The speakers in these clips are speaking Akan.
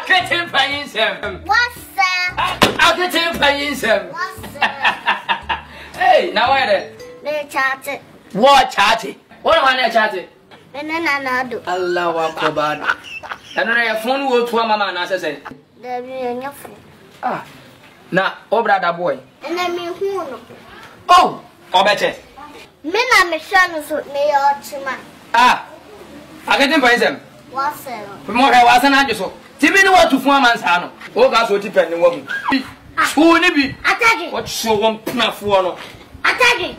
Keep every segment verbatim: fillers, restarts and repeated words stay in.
Akete Mpenins three m. What's that? Akete Mpenins three m. What's that? Hey, now where? They chatted. What chatty? What am I chatting? And then I do. Allah Akbar. I don't know your phone will to a mama and I said, There be enough. ah, now, oh, brother boy. And then me who? Oh, or better. Me na me shanu so me your chima. Ah, Akete Mpenins three m. What's that? More was an answer. Timmy, what to form man's hand. Oh, that's what depending on. Who would be? Attacking. What so one pnuff one? Attacking.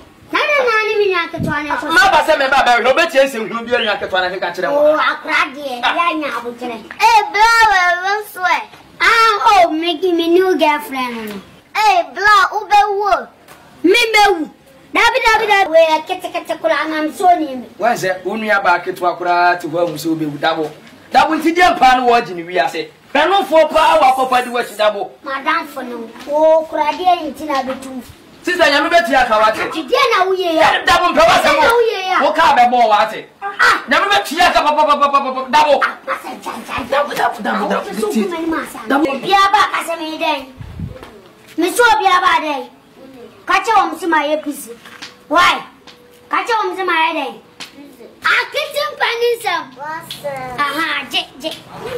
Mama said, Baba, Robert, yes, and will be a Yakatana. Oh, I cried, dear. Hey, blow, one sweat. Ah, oh, making me new girlfriend. Hey, blow, Uber wood. Me, Dabby, Dabby, that way, I get a category, and I'm so near. Where's it? Only about to Akura to home, so be double. That will see your pan watching, we are saying. Pero for power, Papa, do what double. Madame for no. Oh, cried, and Tina be too. Sister, you better hear Kawati. Today, we are double power. What can be more what it? Ah, never met Tia Papa double. Double, double, double, double. Double, Biaba, as a maiden. Miss Biaba day. Catch on to my episode. Why? Catch on to my day. Akete Mpenins three m. Aha, J J.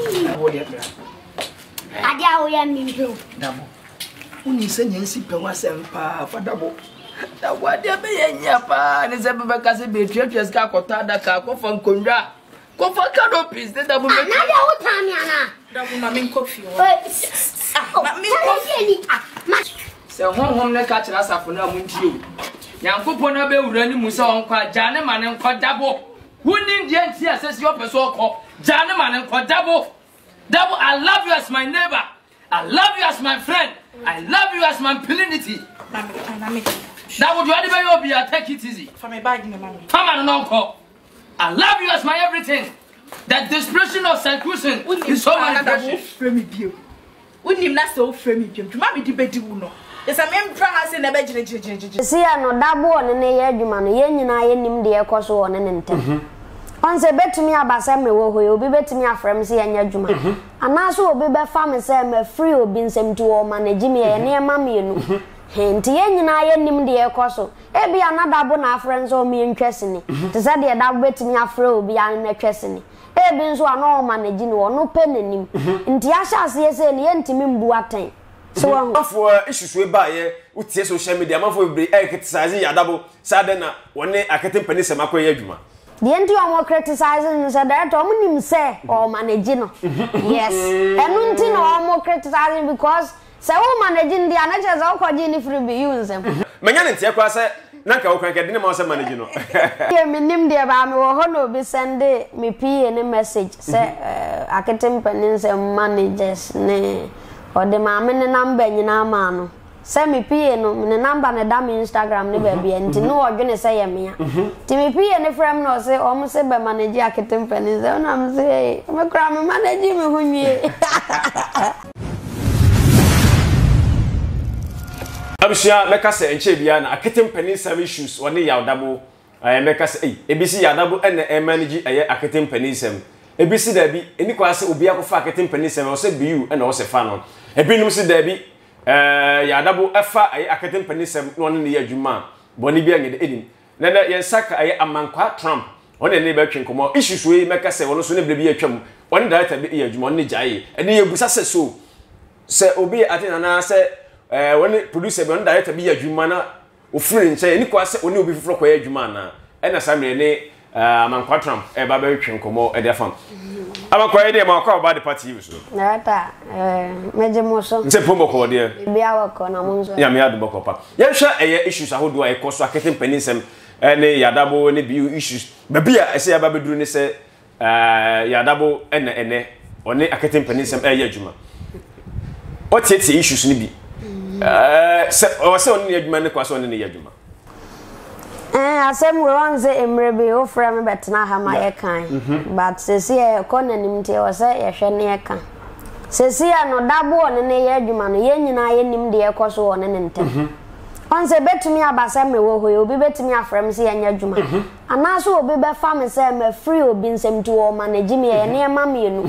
Adia, we are new. Double. Uni send si pe wasem pa fa double. Da wade be yenya pa ne se be ka se be tuatua ska kota da ka ko fa nkondwa. Ko fa canopy de double be. Na dia wo tan ya na. Double na me coffee. Ah, na me coffee. Ah, se honhom ne ka kira asafo na muntie o. Yankopon na be wura ni mu se onkwa jane ma ne nkwa double. Wuni die nti asesi opeso okọ jane ma ne nkwa double. Double, I love you as my neighbor. I love you as my friend. I love you as my plenity. That would you anybody be a take it easy. For my bag, mommy. Come on, uncle. I love you as my everything. That desperation of seclusion is so much precious. Wouldn't him not so frame you to mammy debate you know. Yes, I mean, perhaps in the bedroom. See, I know Dabo and a year, man, yen and I in the course one and ten. Once a bet to me about some will you be bet to me a friend, see, and your juma. And also be by farm and say, me free or being sent to all manage me and near mammy, you know. Hint, yen and I in him the course. It be another bona friends or me interesting. To say that bet to me a free be an interesting. It being so no managing or no pen in him. In Tiasha says, and yen to me buatin. So for issues we buy with social media, man for be criticizing Yaw Dabo, Sadena, one day Akete Mpenins three m Amakwah. The end you are criticizing is that Tom say or managing. Yes, and nothing or more criticizing because say oh managing the another all called free be use them. Manyan Tia say, Nanka, who can get the mouse managing. Here, me name the about me or hono be send me P and a message say Akete Mpenins three m managers ne or the mamma number in our man. Send me P no me number na da me Instagram ne baby enti no odwene say ya me ya ti me P ne frame no say o mo say be manage Akete Mpenins three m na me say me kra me manage me hunwie Abishia meka say enche bia na Akete Mpenins three m issues one Yaw Dabo eh meka say eh ebisi Yaw Dabo ene e manage eh Akete Mpenins three m ebisi da bi eni kwa say obi akofa Akete Mpenins three m o say biu ene o say fa no ebinum si da bi eh Yaw Dabo afa ay Akete Mpenins three m no ne ye adwuma boni bia ngede edim na na ye saka ay Amakwah Trump one ne be twen komo issues we meka say wono so ne bre bi atwam one director bi ye adwuma ne jaye ene ye busa se so se obi atena na say eh one producer bi one director bi ye adwuma na ofure nche eni kwa say one obi fufuro kwa ye adwuma na ena samre ne Amakwah Trump e ba be twen komo e de fam Amakwah ide Amakwah ba de party you so nata eh meje moso nse pombo ko de bia wako na munzo ya me adu boko pa ye hwa eye issues ahodo ay koso Akete Mpenins three m ne Yaw Dabo ne bi issues ba bia ese ya ba beduru ne se eh Yaw Dabo ene ene one Akete Mpenins three m eye adwuma o tete issues ne bi eh se o se one ne adwuma ne kwa so one ne adwuma eh asem we wan say emrebe o fra me betna ha ma ye kan but se se e ko nanim te o say ye hwe ne ye kan se se ya no Dabo ne ne ye adwuma no ye nyina ye nim de ye koso one ne ntem on se betumi abasa me wo hoye obi betumi afrem se ye nya adwuma ana so obi be fa me say me free obi nsem to o manage me ye ne ma me nu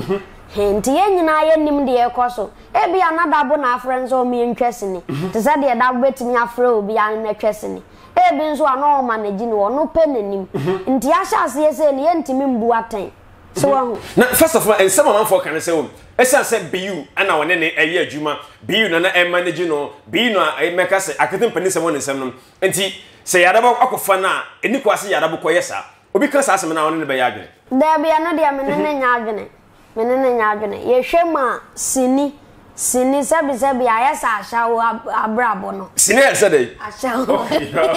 Nti ye nyina ye nim de ekoso e bia na dabo na friends o mi ntwesini te se de dabo betimi afre obi an na twesini e bi nso ana o manage ni wono pe nanim nti ahya ase ese ne ye ntimi mbu aten so wahu na first of all en some man for kan say o esa say biu ana wone ne eye adwuma biu na na e manage no biu no e meka say Akete Mpenins three m nsem no nti se yadabo akofa na eni kwase yadabo koyesa obi kan sa asem na wone ne be yadwene da bia no de menene nya adwene menene nya adwene ye hwema sini sini sabi sabi ayesa ashawo abrabo no sini ese dey ashawo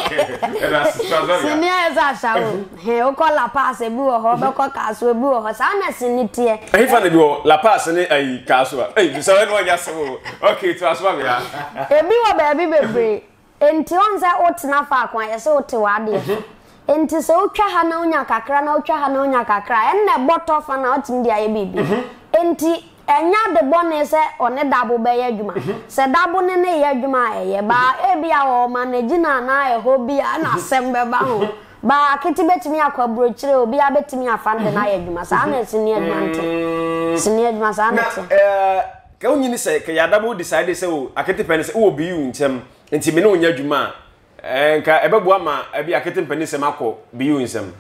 sini ayesa ashawo he o ko la pass e bi wo ho be ko kaso e bi wo ho sa na sini tie e fa na bi wo la pass ni ai kaso a ei bi so no nya so okay to aswa me ya e bi wo ba bi bebre enti onza otina fa akwan ye se ote wa de enti se utwa ha na unya kakra na utwa ha na unya kakra enne bottle fa na otim dia ye bibi enti enya de bone se one dabo be ye adwuma se dabo ne ne ye adwuma eye ba e bia o manage na na e ho bia na sembe ba ho ba Akete betimi akwa brochire obi abetimi afande na ye adwuma sa na sini adwuma nte sini adwuma sa na te eh ka unyini se ka yadabo decide se o Akete Mpenins o bi yu ntem enti me ne onya adwuma eh nka ebebo ama abi Akete Mpenins three m akọ bi yu nsem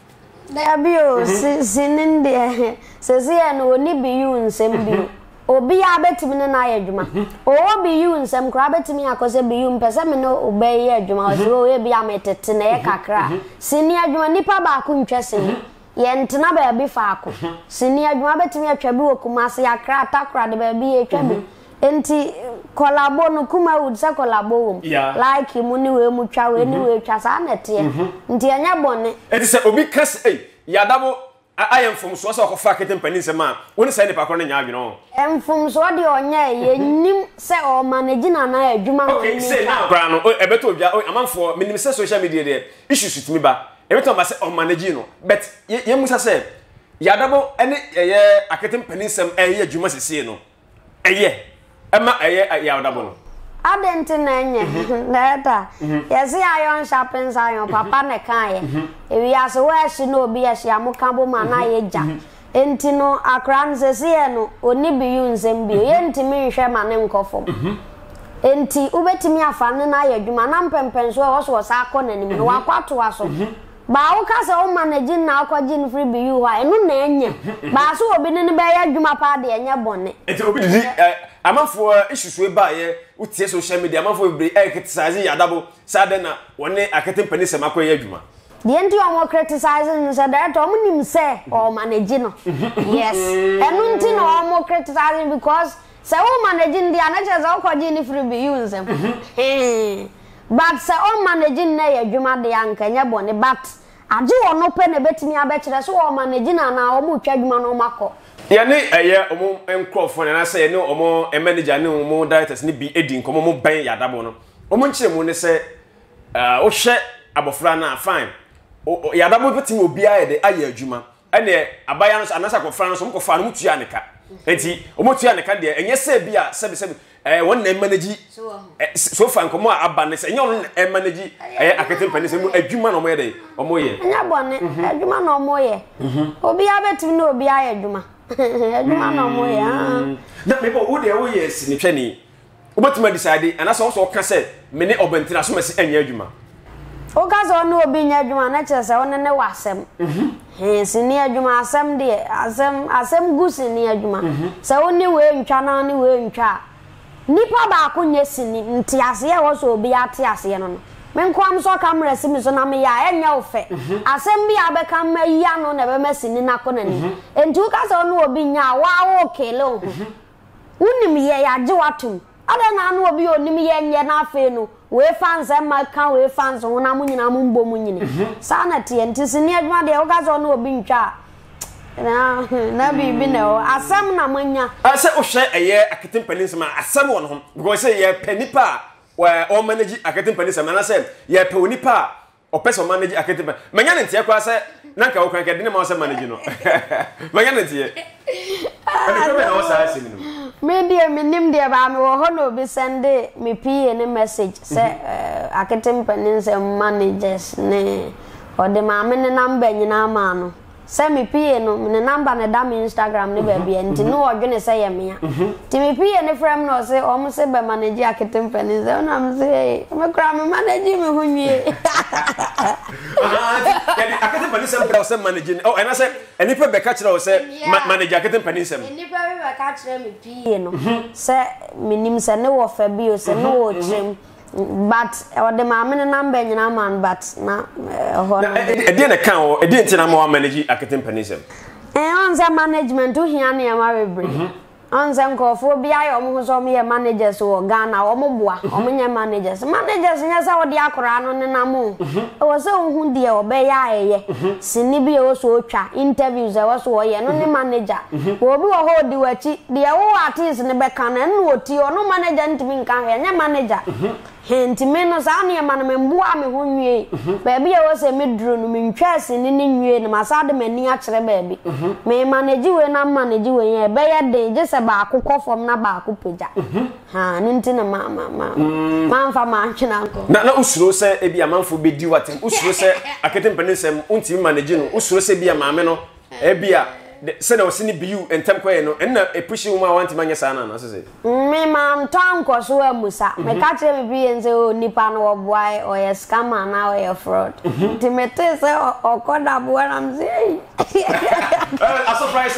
da bio sinin de se se ya no ni bi yu nsem bi obi ya betimi ne na ye adwuma o bi yu nsem kra betimi akose bi yu mpese me no obe ye adwuma o se o ye bi ametete na ye kakra sini adwuma nipa ba ku ntwese ye ntena ba bi fa ako sini adwuma betimi atwa bi okumase yakra atakra de ba bi ye twa bi enti kolabo no kuma would say kolabo like mu ni we mu twa we ni we twa sa na te nti anya bone enti se obi kas eh yadabo ayem fom so so kofa Akete Mpenins three m a woni say ne pakro ne nya adwene o emfom so de onya ye nim se o manage na na adwuma no okay say now bra no ebeto obia amanfo minim se social media de issues tumi ba ebeto ba se o manage no but ye musa say yadabo ene ye Akete Mpenins three m eye adwuma sese no eye Emma eye Yaw Dabo no adenti na nye data yesi ayon shopping ayon papa ne kan ye ewi aso we hye no obi hye amuka bo ma na ye ja enti no akran sese ye no oni bi yu nsem bi ye ntimi nhwe ma ne nkofo enti ubetimi afa ne na ye adwuma na mpempen so wo so sa akọ na nim no wakwato aso ba wo ka se o manage na akwaji no free bi yu ha enu na enye ba so obi ne ne be ye adwuma pa de enye bone enti obi di amanfo issues ba ye utie social media amanfo be e criticize Yadabo sade na woni Akete Mpenins three m akọ ye adwuma the enti o mo criticize no say that o mo nim say o manage no yes enu nti na o mo criticize because say o manage ndi anache za okwaji ni free bi yu nsem but say o manage na ye adwuma de anka nya bone but age wono pe na betimi abekire so o manage na na o mo twa adwuma no makọ yani eye omo enkrofo na say ne omo manager ne omo directors ne bi edin komo mo ban Yadabo no omo nchire mu ne say eh o hye abofra na fine Yadabo betimi obi aye de aye adwuma ene abaya no anasa kofra no so mo kofa no mutua ne ka enti omo tua ne ka de enye say bi a sebe sebe eh won na manage so fa nkomo aba ne say enye on na manage eh Akete Mpenins mu adwuma no mo ye de omo ye enya bone adwuma no omo ye obi abetimi na obi aye adwuma adwuma no mo ye na me bo wo de wo ye sini twani obatuma decide anasa wo so ka say me ne obentina so masi anya adwuma o ka so no obi nya adwuma na che say one ne wasem he sini adwuma asem de asem asem gu sini adwuma say oni we ntwa na ni we ntwa nipa ba ko nya sini nti ase ye wo so obi ate ase no no me nkwam so camera simi so na me ya enya ofe asem bi abeka ma ya no na be masini na ko na ni entu ka so no obi nya wa wo kele o unim ye ya je watum ada na no obi onim ye nye na afe no we fans e ma kan we fans ho na munyina mu mbo munyine sa na tie nti sini adwuma de o ka so no obi ntwa na na bi bi na o asem na manya ase o hye eye Akete Mpenins ma asem won ho because say ye panipa wa o manage Akete Mpenins three m na say ye pe onipa o person manage Akete Mpenins manya ne tie kwa say na nka o kan ka de ma o say manage no manya ne tie ani ko be na o say asem no me dia me nim dia ba me wo ho no bi send me pie ne message say Akete Mpenins managers ne o de ma me ne number nyina ma no say me pie no me number na da me Instagram ne ba bia nti no odwene say ye me ya ti me pie ne frem no say o mo say be manage Akete Mpenins three m na me say me kra me manage me ho nwie ah Akete Mpenins three m bra say manage oh and I say any pe be ka kire o say manage Akete Mpenins three m any pe be ka kire me pie no say minim say ne wo fa bi o say no wo trem but or the mamma number nyina man but na ho e dey na kan o e dey ntina ma manage Akete Mpenins three m eh on say management o hia na ma bebre on say nkofo bia ye omo so me managers wo Ghana omo boa omo nya managers managers nya say wo de akora no ne na mo e wo say hu de o be ya eye sini bi o so otwa interviews e wo so wo ye no ne manager wo bi wo ho di wachi de wo artist ne be kan na no oti ono manager ntimi nka he nya manager henti meno sa na ma na memboa me ho nwie ba bia wo say me duro no me ntwa sini ne nwie na masade mani a kire ba bi me manage we na manage we ye be ye de je se ba akukọ fom na ba akupeja ha ninti na ma ma ma manfa ma ntwena nko na na usuro se e bia manfo be di watem usuro se Akete Mpenins three m unti manage no usuro se bia maame no e bia se na osini biu entem kwaye no enna e pushi wo ma wanti manye sana na so se me ma ntanko so amusa me ka kire me bi enze o nipa no wo boy o ye scammer na o ye fraud ti mete se o koda bo na mze a surprise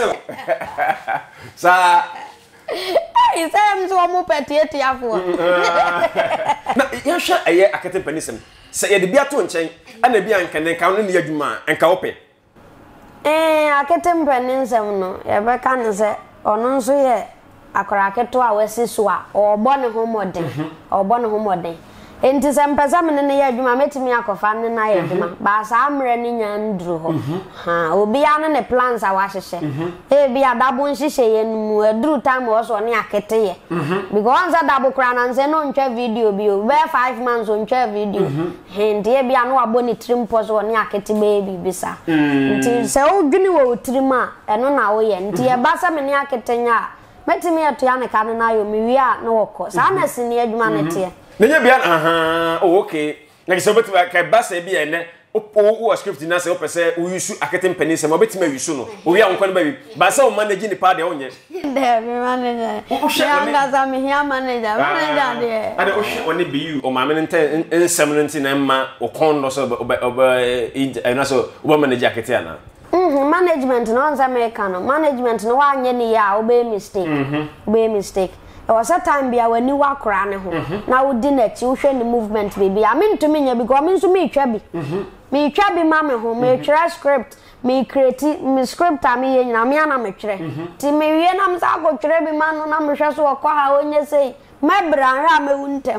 sa ai se mzo mo petieti afo na ya hwa eye Akete Mpenins three m se ye de bia to nchen ana bia nkene ka no ne adwuma enka ope eh Akete Mpenins three m no ye be ka ne se ono nso ye akora keto a wesi so a ogbo ne ho modern ogbo ne ho modern enti se mpesa me ne ye adwuma metimi akofa ne na ye adwuma ba sa amre ne nya ndru ho ha obi ya ne plans a wa hyehe e bi adabo nhyehe ye nu adru time wo so ne Akete ye because adabo kra na nse no ntwa video bi o be five months on ntwa video enti e bi anu abo ne trim po so ne Akete baby bisa enti se o dwini wo trim a eno na wo ye enti e ba sa me ne Akete nya metimi eto ya ne ka ne na yo mi wi a na woko sa na sini adwuma ne te Nenya bia aha oh okay na kiso betu ka basa bia ene o o script na se o pese o use Akete Mpenins three m obetima use no o wi ankon ba bi basa o manage ni pa de onye de mi manager ya ngaza mi hia manager manager de ade o hwe oni bi you o ma me nten ensem nti na ma o kondo so oba ina so o manage Akete ana mhm management no nza me kana management no wa anye ni ya o be mistake mhm be mistake e was a time bia wani wa kora ne ho na wo di na chi wo hwe ni movement baby I mean to me nya because me nso me twa bi mhm me twa bi ma me ho me twa script me create me script am ye nyina me ana me twere ti me wie na me sa go twere bi ma no na me hwe so okwa ha onye sei me bra ra me wuntem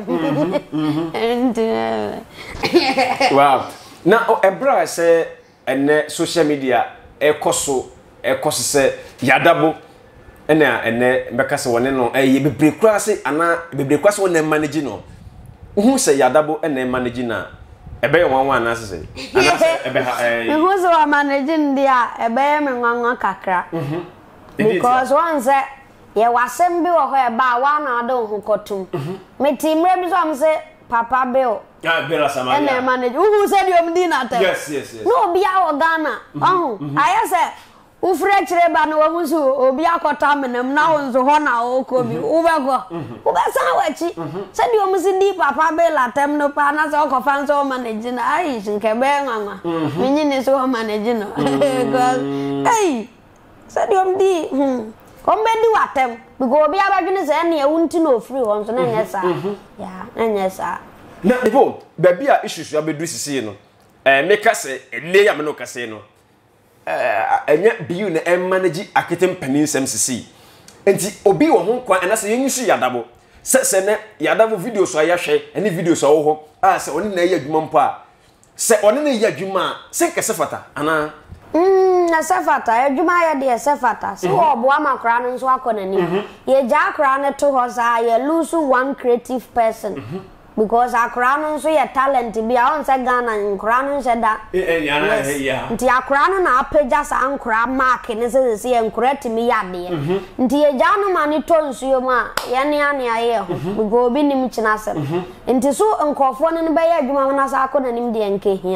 wow na o ebra se ene social media e koso e koso se Yaw Dabo ena ene mbeka se wone no eh bebre kura se ana bebre kwa se wona manage no hu se Yaw Dabo ena manage na ebe ye wanwa na se ana se ebe ha eh hu se wa manage ndia ebe ye me nwanwa kakra mhm because once ye wasem bi wo ho e ba wa na ado hu kotum me timre bi so am se papa bill ah bela samaya ena manage hu se di omdi na ta yes yes yes no bia wo Ghana oh aye se ufre chire ba no wahusu obi akota menam na wonzo ho na okobi ubego ubesa wachi se di omusi di papa be la tem no pa na se okofa nso manage na ai nke be nwanwa menyi ne so manage no god hey se di omdi hm kombe di watem because obi abadwene se na ewunti no free ho nso na nyesa ya na nyesa na depo baby a issues ya bedu sisi no eh meka se ele ya me no kase no eh enya biu na em manage Akete Mpenins three m sisi enti obi wo ho kwa na se yenyusu Yaw Dabo se se ne Yaw Dabo videos a ya hwe ene videos a wo ho a se oni na ya adwuma mpo a se oni na ya adwuma se nkese fata ana mm na sefata adwuma ya de sefata se wo bo amakra no nso akonani ye ja akra ne to ho za ye lose one creative person because akra no nso ye talent bi a on se Ghana nkra no nse da eh ya na ya nti akra no na apeja sa nkra mark ne se se ye nkra timi ya de nti ye ja no mani to nsuo ma ye ne ane aye ho because obi nim kina se nti so nkofo no ne be ye adwuma na sa akonani de nke hia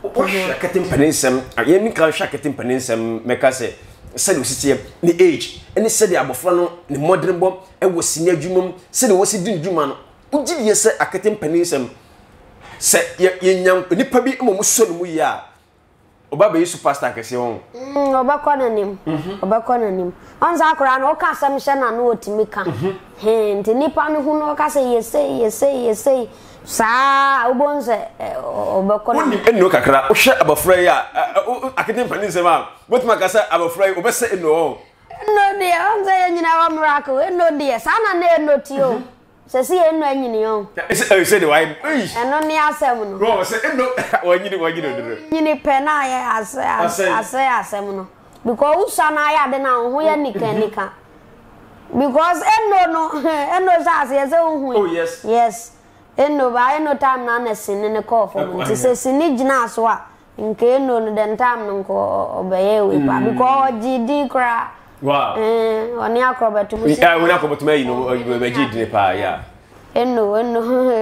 What Akete Mpenins three m? Ye ni kan hwa Akete Mpenins three m meka se said ositie ni age ene said abofra no ni modern bomb e wo sini adwumam said wo si din dwuma no ugidi ye se Akete Mpenins three m se ye nyam nipa bi mo so no mu yi a oba be superstar kese won mm oba kona nim oba kona nim onza akora no ka asem hye na no otimi ka he nti nipa no hu no ka se ye say ye say ye say sa ubonze oba kona woni eno kakra wo hwe abofra yi a Akete Mpenins three m a botima ka se abofra yi obese eno no de onza ye nyina wa miracle eno de sa na na eno ti o se si eno anyini yo e say the why eno ni asem no bro se eno wanyini wanyini do nyini pe na ye ase ase asem no because usa na ya de na ho ya nika nika because eno no eno sa ase se hu oh yes yes eno ba eno time na na sin ne call for me se sin gina so a nke eno no den time no ko obeye we pa because gd kra wow eh oni akrobetu mu eh oni akrobetu mai no be gd pa ya eno eno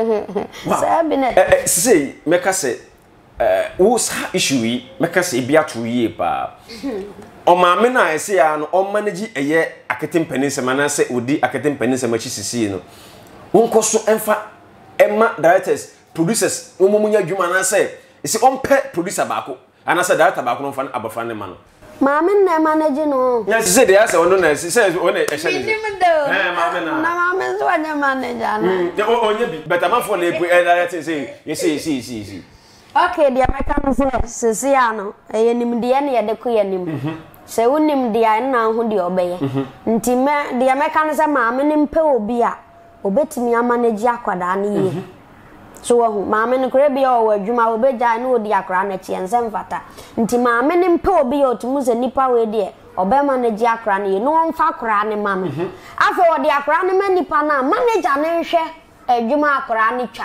se bi ne eh say meka se eh wo sa issue yi meka se bia to yi pa o ma me na ese ya no o manage eye Akete Mpenins three m na se odi Akete Mpenins three m chi sisi no wonko so emfa emma directors producers wo munya dwuma na se isi ompe producer baako ana se director baako no fa abafa ne ma no mama na manage no yes say dey say wono na say wono e hye ni eh mama na na mama so anya manager na o onye bi but am for le director say you say see see see okay dia meka no se se ya no e nim de ne ye de ko ye nim se wonim dia na ho de obeye nti me dia meka no se maame ne mpe obi a obetimi amanage akwada na ye so wo maame ne kure bia o adwuma obeja na odi akra na chi ensem fata nti maame ne mpe obi a otumu se nipa we de obe manage akra na ye no onfa akra ne ma no afa odi akra ne ma nipa na manager ne hwe adwuma akra ne twa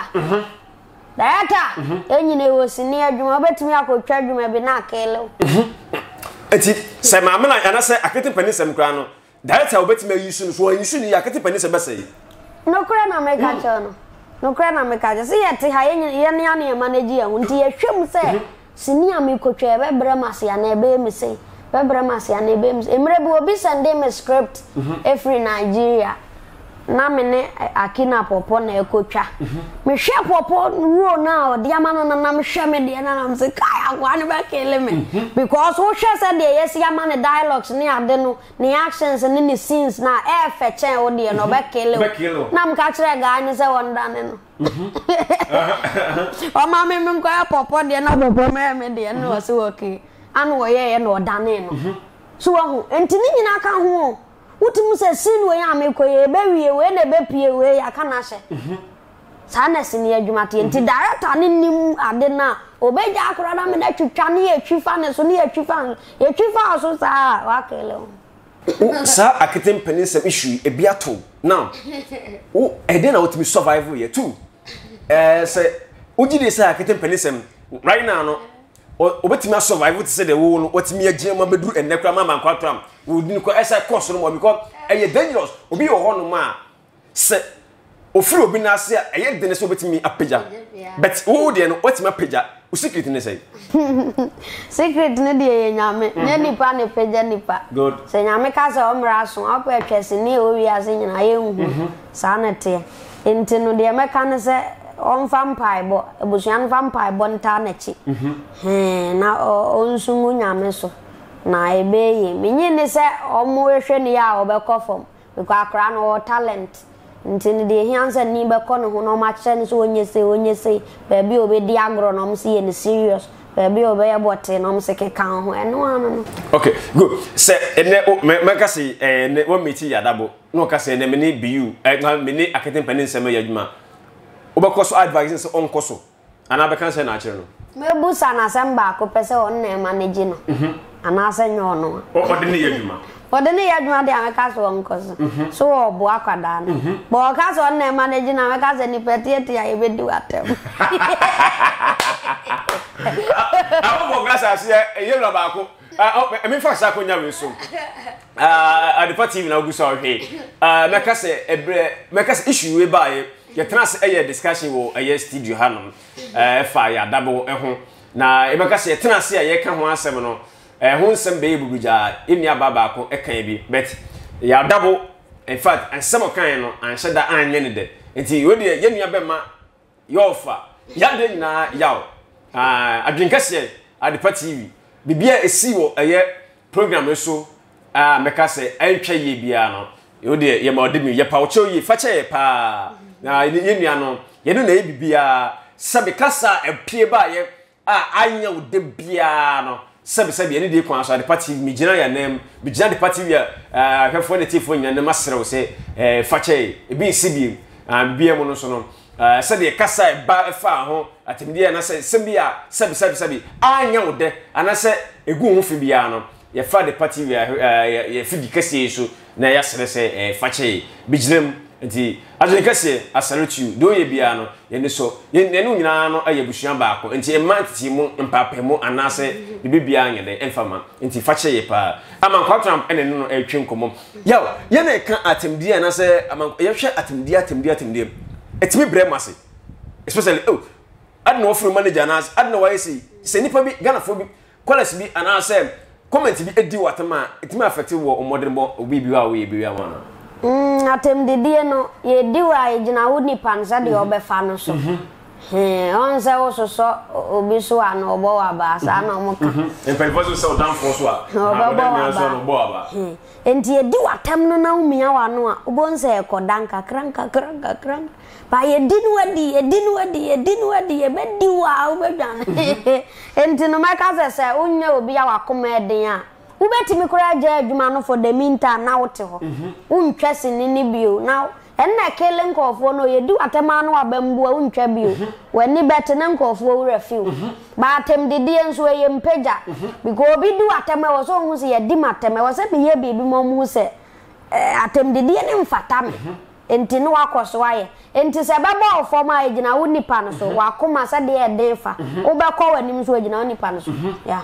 data enyine wo sini adwuma obetimi akotwa adwuma bi na akele eti se maame na ana se Akete Mpenins three m kra no data obetimi ayisu no so ayisu ni Akete Mpenins three m bese no kura na meka chono no kura na meka je se yete ha ye ye ne ane manage ya nti ye hwem se sini amikotwa ebe bremase ya na ebe mi se be bremase ya na ebe mi emre bi obi sende me script every Nigeria na me ne akina popo na ekotwa me hwe popo ruo na odi amano na na me hwe me de na na me se kai akwa ne ba kele me because wo hwe se de yes ya man dialogues ni ade no ni actions ni ni scenes na e fe chen wo de no ba kele na me ka kire ga ni se wonda ne no o ma me me ko popo de na popo me me de no se wo ki anu wo ye ye no dane no so wo hu enti ni nyina ka ho utimu se sin we ya me koye be wie we na be pie we ya kana hye sa na sin ya dwumate enti director ne nim ade na obeja akora na me na twitwa ne ya twifa ne so ne ya twifa ya twifa so sa wa kele sa Akete Mpenins three m issue e bia to now o e dey na otimi survival ye too eh say ugide say Akete Mpenins three m right now no obetimi survival to say the wo no otimi agema beduru enekra mama nkwatram wodi ko esa course no because eye dangerous obi wo ho no ma se ofiri obi na ase eye dene so obetimi apagya but wo de no otimi apagya o secret ne say secret ne de ye nyame ne nipa ne pagya nipa good se nyame ka se omra so apo atwese ne o wi ase nyina ye hu sa na te enti no de meka ne se on vampire bo ebusuan vampire bo nta na chi eh na onsungu nyame so na ebeye menye ne se omo ehwe ne ya obekofom because akra no talent ntini de hianse ni beko ne ho no ma kye ne so onyese onyese baby obedi agro no mse ye ne serious baby obeye bote no mse ke kan ho eno anu no okay good se ene me ka se eh wo meti Yaw Dabo no ka se ne me ne bu eh me ne Akete Mpenins three m ya dwuma obekoso advice se onkoso ana be kan se na akire no me bu sa na samba ko pese on na manage no ana se nyo no o de ne ya dwuma o de ne ya dwuma de ameka so onkoso so obo akwada no bo ka so on na manage na ameka se ni petiete ya ebedi watem awu bo grasa se ye lo ba ko I mean, first, I couldn't so. Uh, the party now goes out here. Uh, make us a make us issue by your trans a discussion or a yes, studio Hanum, uh, fire double, eh, na ebeka se tena se a ye ka ho asem no eh ho nsem be bubuja eni aba ba ko e kan bi but Yaw Dabo in fact ansem kan no anhye da anye ne de enti we de ye nua be ma yofa ya de na yaw ah adwenka se Adepa T V bibia esi wo eye program so ah meka se antwa ye bia no yo de ye ma ode mi ye pa wo che ye fa che ye pa na ye nua no ye no na ye bibia sabe kasa epie ba ye a anya wo de bia no sabe sabe ye ne de kwan so Adepa T V mi gina ya nem mi gina Adepa T V ah hwefo ne tifo nya ne masere wo se eh fa che e bi sibi ah bibia mo no so no Uh, said the kasa ba fa ho atimdia na say sembia sabi sabi sabi anya wo de ana say egu ho fi bia no ye fa the party we ye fi di kase so na ya sere say fa che biginem nti adwe kase asalute you do ye bia no ye ne so ye ne no nyina no aye busuan ba ko nti e mantiti mu mpape mu ana say bi bia anya de enfama nti fa che ye pa Amakwah Trump ene no e twen komo yaw ye na ka atimdia na say Amakwah ye hwe atimdia atimdia atimdia It's me brem masi. Especially oh, I don't know from manager nas, I don't know why you see. Say nipa bi Ghana for bi quality bi and say comment bi edi watama, it may affect you or modern bo we bi wa we bi wa na. Mm, atem de die no, ye di wa e gina wo nipa nsa de obefa no so. Eh, on say wo so so obi so an obo wa ba sa na mo ka. En pe fo so down for so a. Obo wa ba. Enti ye di watam no na umia wa no a, obo nse e kodanka kranka kranka kranka. Ba ye dinu wadi ye dinu wadi ye dinu wadi ye bedi wa ubedwan enti no maka se se unya obi ya wakoma eden a ubetimi kura je adwuma no for the meantime na wote ho untwa sini ni bio na enna kele nkofo no ye di atema no abambu a untwa bio wani bete na nkofo wura fiu ba atem didie nso ye mpeja because obi di atema wo so hu se ye di matema wo se be ye bibi mo mu se atem didie ne mfata me enti no wakoso aye enti se beba ofom aye gina wo nipa no so wakoma se de e defa wo be ko wanim so gina wo nipa no so ya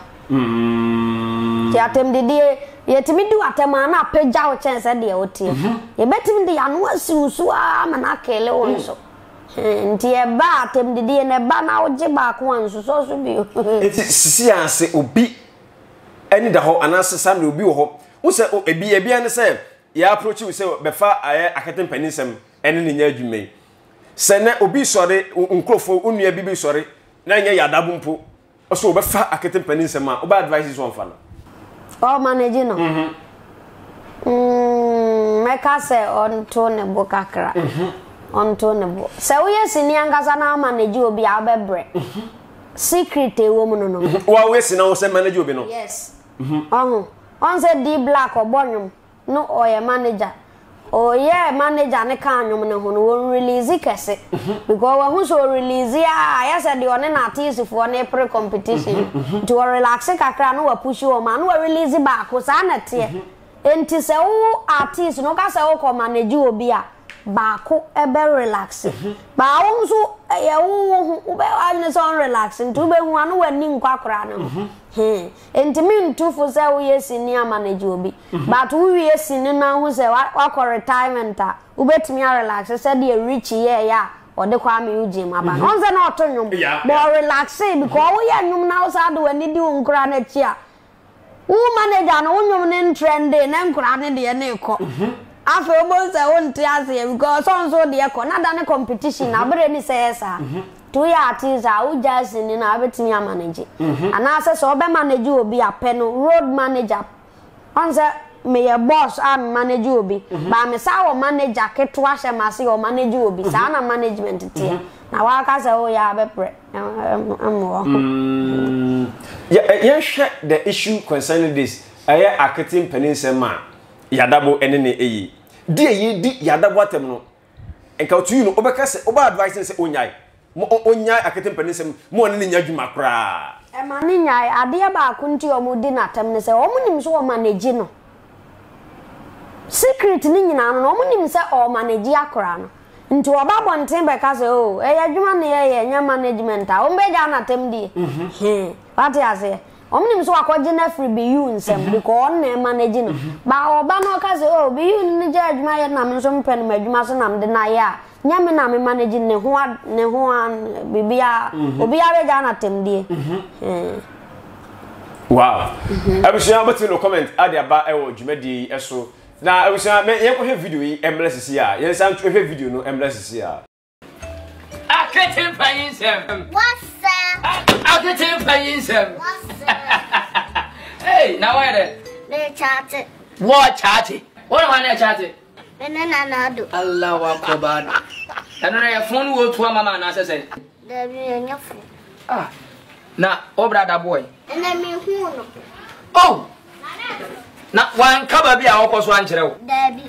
mm ti atem de de yetimi di atema na peja wo chen se de o tie ye betimi de anu asiusu a mana kele wo so enti e ba atem de de ne ba na wo je ba ko anso so so bi enti sisi ase obi eni da ho anase sa na obi wo ho wo se ebi ebi ane se ya approach we say befa aye Akete Mpenins three m ene ne nya adwumai se na obi sore nkrofo onua bibi sore na nya Yaw Dabo mpo so befa Akete Mpenins three m a oba advice so onfa no o manage no mhm mm meka se on to ne bo kakra mhm on to ne bo se wo yesi ni angasa na manage obi a obebre secret e wo mu no no wa we si na wo se manage obi no yes mhm oh on se di black obonum no oye manager oye manager ne kan nwom ne ho no won release kese because wa hu so release ya ya said one na artist for na pre competition to relax kakra no wa push o ma no wa release back ko sa na te enti se wo artist no ka se wo ko manage obi a baako ebe relax ba wo nso ye wo wo be ane so relax ntu be hu anu wani nkwakora no he enti min tu fo se wo yesi ni manage obi but wo yesi ni na hu se wa ko retirement a wo betimi relax se de rich ye ya o de kwa me uji ma ba on se na oto nwum bo relax because wo ye nwum na wo sa de wani di nkura na chi a wo manager no wo nwum ne trend na nkura ne de ne ko afa obonse wonti ase because so so de ko na da ne competition na bere ni say esa to ya artist a u just ni na betimi manage ana ase so be manage obi ape no road manager onse me ye boss am manage obi ba me sa wo manager keto ahye mase wo manage obi sa na management tie na wa ka se wo ya be pre amwo ya ya hwe the issue concerning this aye Akete Mpenins three m Yaw Dabo ene ne eyi di eyi di Yaw Dabo atem no enka otu you no obeka se oba advice se onyai mo onyai Akete Mpenins three m mo ne nya dwuma kra e ma ne nyai ade ba ko nti o mo di na atem ne se o mo nim so o manage no secret ni nyina no o mo nim se o manage akra no nti oba bonten be ka se o e ya dwuma ne ye nya management a o mbe ja na atem di he what ya say omnim so akoje na free be you nsem because on na manage no ba oba no ka se oh be you ni je adwuma ye na me so mpen ma adwuma so na me de na ya nyame na me manage ne ho ne ho bibia obia be ga na temdie eh wow abusua beti no comment ade aba e wo dwumadi eso na abusua me ye ko he video yi emlesisi a ye san twa he video no emlesisi a Akete Mpenins three m. What's that? Akete Mpenins three m. What's that? Hey, now where there? They chatted. What chatty? What am I chatting? And then I do. Allahu Akbar. And then your phone will to mama and I said, There be a new phone. ah, now, oh, brother boy. And then me who no. Oh, now one cover be our course one child. There be.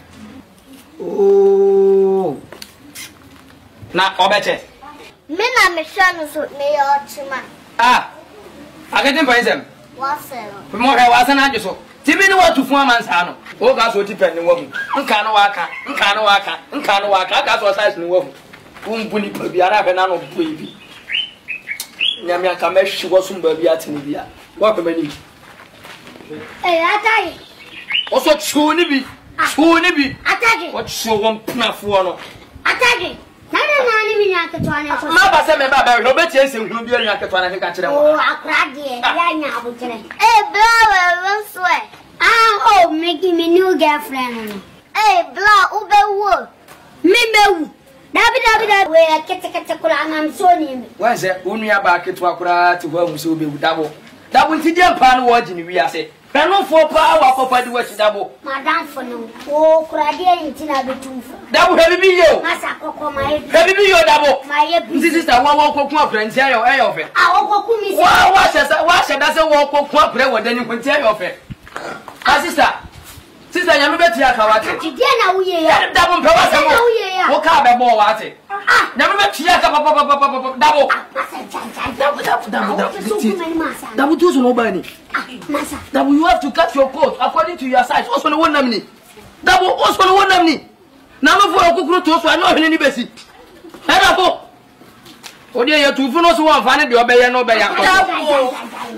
Oh, now, oh, better. Me na me son so me your chima. Ah, I get him by them. What's that? More I wasn't at you so. Timmy, what to form man's hand. Oh, that's what depending woman. Nkano waka, nkano waka, nkano waka. That's what size no woman. Um, bunny baby, I have an anno baby. Yamia Kamesh, she was some baby at Nibia. What am I need? Hey, I tell you. Also, Chunibi, Chunibi. I tell you. What show one pnafuano? I tell you. Nana nani mi nyaka twane so. Maba se me baba, no be tie se hunu bi nyaka twane ke ka kire mo. Oh, akra de ya nya abukire. Eh, bla we swear. Ah, oh, making me new girlfriend. Eh, bla ube wo. Me bewu. Dabi dabi dabi we kete kete kula am so ni. Wan se unu ya ba ketu akura ti ho hu se obewu dabo. Dabo nti je mpa no wo gini wi ase. Penu fo pa wa kofa di wachi dabo. Madam for no. Oh, kura de nti na betumfo. Dabo hebi bi yo. Masa kokko my. Hebi bi yo dabo. My Nti sister wa wa kokku akura nti ayo ayo fe. Ah, okko mi se. Wa wa se wa se da se wo kokku akura wo dani nti ayo fe. Ah sister. Sister nyame beti aka wate. Ti de na uye ya. Dabo mpe wa se mo. Wo ka be mo wate. Ah, nyame beti aka papa papa papa dabo. masa jan jan. Dabo dabo dabo So dabo. many masa. Dabo tu so no bani. Ah, masa. Dabo you have to cut your coat according to your size. Also no one namni. Dabo also no one namni. Na no for okukuru to so na ohene ni besi. E dabo. Odi e tu fu no so wan fa ne de obeye no obeye akọ.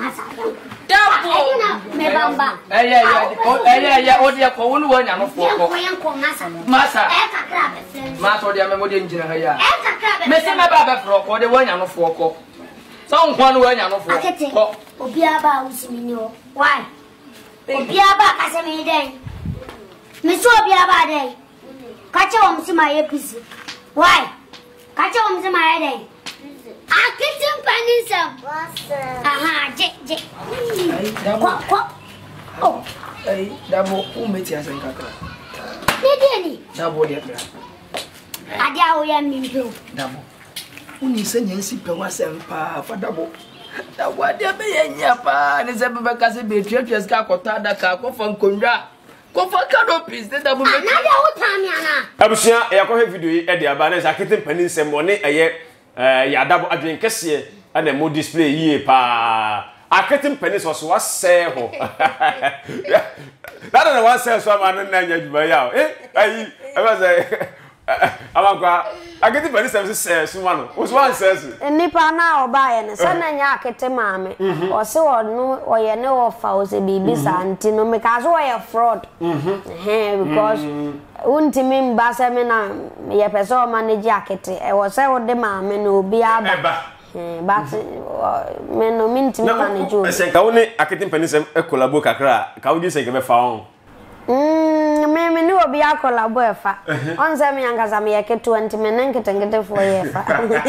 Dabo. Me bamba. Eh yeah yeah. Eh yeah yeah odi e ko wonu wa nya no fo ko. Yanko masa. Masa. E kakra be friend. Masa odi amemo de njira ha ya. E kakra be. Me se me ba be fro ko de wa nya no fo ko. So nkwa no wa nya no fo. Akete. Obi aba usimi ni o. Why? Obi aba kase me den. Me so obi aba den. Kache wo msi ma ye pisi. Why? Kache wo msi ma ye den. Akete Mpenins three m. Aha, je je. Kwa kwa. Oh, Eh dabo u meti asen kakra. ni deni. Dabo de kra. Ade a wo ya mimpo. Dabo. Uni se nyansi pe wasem pa fa dabo. Dabo ade be yenya pa ne se be ka se be twetwe ska kota da ka ko fa nkonwa. Ko fa canopies de dabo Na be. de wo tami ana. abusua ya ko he video yi e de aba na Akete Mpenins three m woni eye Yaw Dabo adwen kese ana mo display yi pa Akete Mpenins so wase ho na na wase so ma no na nya djuma ya eh ayi e ba say Amakwah Akete Mpenins three m se so ma no wo so wan se so nipa na oba ye ne se na nya Akete maame o se wo no o ye ne wo fa o se bibi santi no me ka so wo ye fraud eh because unti mi mba se me na ye person manage Akete e wo se wo de maame no obi aba eh but me no minti mi manage o se ka woni Akete Mpenins three m e collabo kakra ka wo di se ke be fa on Mm, me me ni obi akola bo efa. Onse me yangaza me yeke twenty me nenkete ngete fo yefa.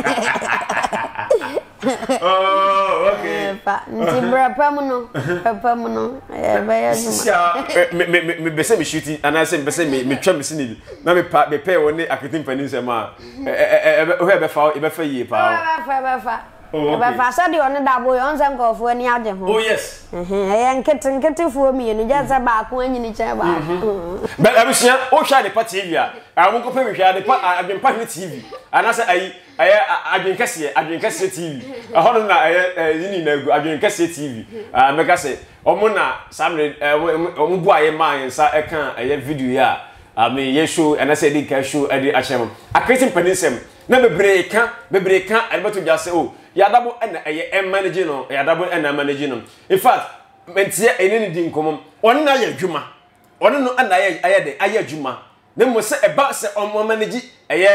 Oh, okay. Efa. Nti bra pam no, pam no. E be yajuma. me me me be say me shooting and I say be say me me twa me sini na me pa me pay woni Akete Mpenins three m a e e e be fa e be fa yie pa. Fa fa fa. E be fa so de oni Dabo yo onse nkofo ani ade ho. Oh yes. Eh eh nkete nkete fo mi enu jaza ba ko anyini che ba. But abusia o hwa de pa T V a a mo ko pe hwa de pa adwen pa ni T V ana say ayi ayi adwen kase adwen kase T V a hono na ayi yini na gu adwen kase T V a me kase omo na samre omo bu aye man nsa e kan ayi video ya a me ye show ana say di ka show edi achem Akete Mpenins three m na bebre kan bebre kan albato jase o Yaw Dabo na ayi em manage no Yaw Dabo na manage no in fact mentia eneni di nkomom on na ya dwuma on no na ya aye de aye dwuma na mo se eba se on manage aye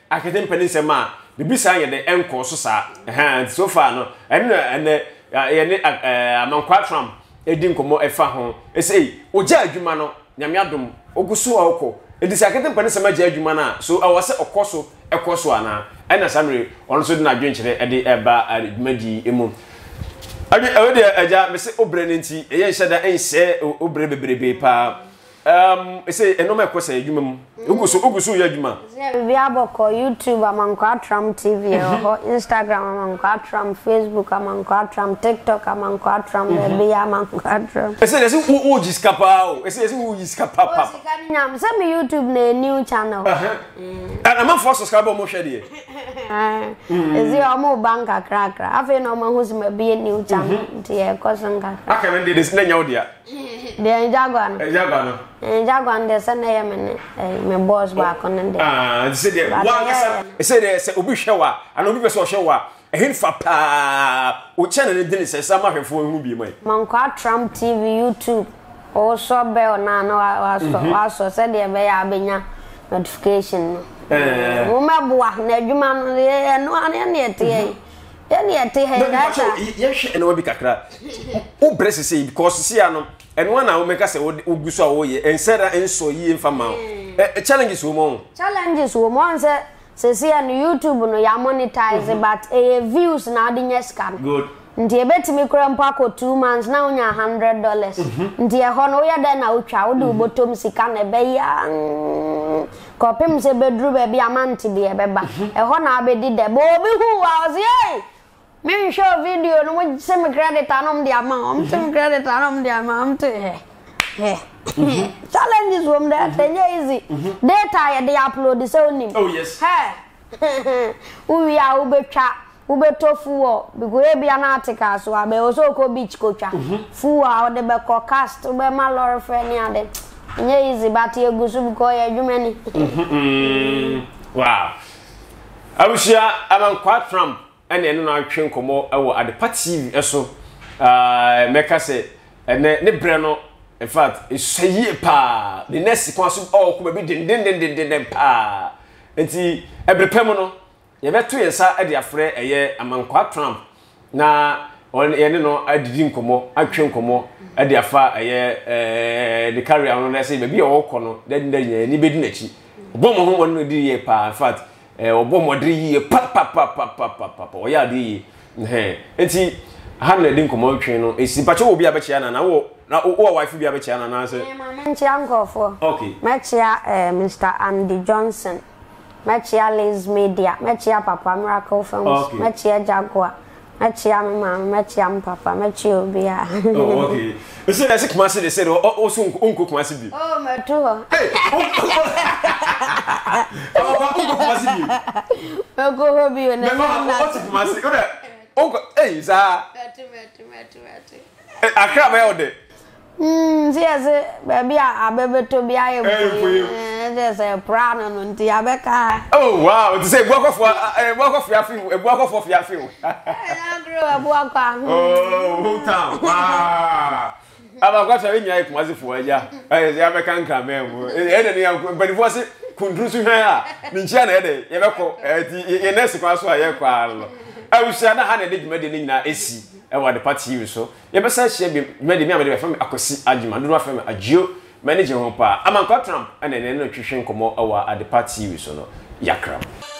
Akete Mpenins3m a bibi sa ye de enko so sa eh so far no ene ene ye ne Amakwah Trump edi nkomo efa ho e sei oja adwuma no nyame adom oguso awko edisi Akete Mpenins3m agya adwuma na so awose okoso ekoso ana ena samre ono so de na adwenkyere ede eba adwuma di emu ade ode agya mese obre nti ye nhyeda ense obre bebrebe pa um say enoma ekosa adwuma mu uguso uguso ya adwuma we aboko YouTube Amakwah Trump T V ho Instagram Amakwah Trump Facebook Amakwah Trump TikTok Amakwah Trump be Amakwah Trump say say u u jiskapa o say say u jiskapa papa nyam say me YouTube na new channel and am for subscriber mo hwe de eh ezi o mo banka kra kra afi no mo hu se me be new channel ti e kosanka aka me de this na nyawo dia de jagwa no jagwa no eh jagwa nde se na ye me me boss ba ko nde ah say de wa say de say obi hwewa and obi be so hwewa ehin fa pa o channel ne din say sama hwefo hu bi mai Amakwah Trump T V YouTube o so be na na wa so wa so se de be ya benya notification eh wo maboa na adwuma no ye no ane ne ete ye ye ne ete he data ye hwe ene obi kakra o brese say because see ano ene wana wo meka say wo guso a wo ye ensera enso yi mfa ma eh challenges wo mo challenges wo mo say say see on YouTube no ya monetize but eh views na adinye scan good nti ebetimi kura mpa ko two months na unya one hundred dollars nti e ho no ya da na utwa wo de ubotom sika na be ya ko pem se bedru be bia manti bi e beba e ho na abedi de bo obi hu wa ozi eh me show video no mo se me credit anom dia ma om se me credit anom dia ma am te he challenges wo mda tenye easy data ya de upload se onim oh yes he uwi ya ubetwa ubeto fuo bigo e bia na atika so abe oso ko beach ko twa fuo a ode be ko cast ube ma lore fe ni ade nye easy but e gusu biko ya dwumani wow abushia Amakwah Trump ene ene na atwe nkomo ewo Adepa T V eso ah meka se ene ne bre no in fact esoyie pa the next kwaso oh ko be din din din din pa enti ebrepem no ye beto yensa ade afre eye Amakwah Trump na on ye no adidi nkomo atwe nkomo ade afa eye eh the carrier no na say be bi o ko no den den ye ni bedi nachi bom ho won no di ye pa in fact eh obom odri ye pa pa pa pa pa pa pa o ya di eh enti han le din nkomo atwe no esi pacho obi abechia na na wo na wo wife bi abechia na na say eh mama nchi ankofo okay mechia eh Mister Andy Johnson mechia Liz Media mechia Papa Miracle Films okay. mechia Jaguar mechia mama mechia papa mechia obia oh okay you say that's Kumasi they said oh so unko Kumasi bi oh metu ho hey oh unko Kumasi bi unko ho bi na na what Kumasi go there unko hey za metu metu metu metu akra ba ode mm si ase baby abebeto bi aye bu eh say prana no nti abeka oh wow to say buakofo buakofo afi buakofo fi afi eh agro abuakwa oh town wow Amakwah twa nya Kumasi fo aja eh ya beka nka memu eh de ne mpanifo se kundrusu hwan a minchia na ede ye beko eh ye nesi kwa so aye kwa lo awusia na ha na de dwumade ni nyina esi e wa Adepa T V so ye besa hye bi dwumade mi amade fam akosi agima do afam agio manager ho pa Amakwah Trump ene ne no twehwe nkomo e wa Adepa T V so no yakram